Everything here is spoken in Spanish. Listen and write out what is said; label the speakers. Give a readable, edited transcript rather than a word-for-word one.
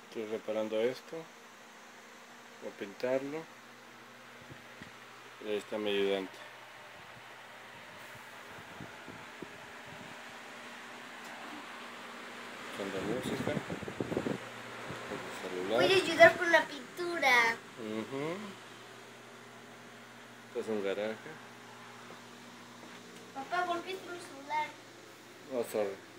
Speaker 1: Estoy reparando esto. Voy a pintarlo. Y ahí está mi ayudante. Con la música. Con el celular.
Speaker 2: Voy a ayudar con la pintura.
Speaker 1: Este es un garaje.
Speaker 2: Papá, golpeaste mi celular.
Speaker 1: Oh, sorry.